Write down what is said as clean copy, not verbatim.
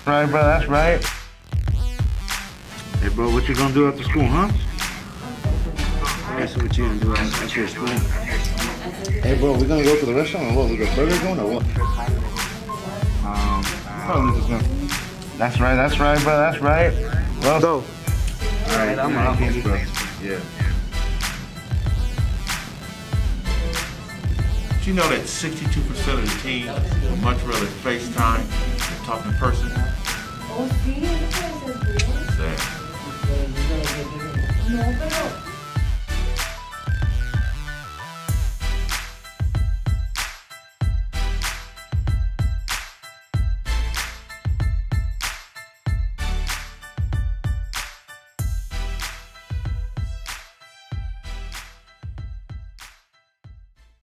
Right, bro, that's right. Hey, bro, what you gonna do after school, huh? That's what you gonna do after school. Hey, bro, we gonna go to the restaurant or what? We got burger going or what? Probably just gonna. That's right, bro, that's right. Well, go. All right, I'm out. Bro. Yeah. Did you know that 62% of the team would much rather FaceTime than talk in person? Oh, sí, eso puede ser. Sad. No, pero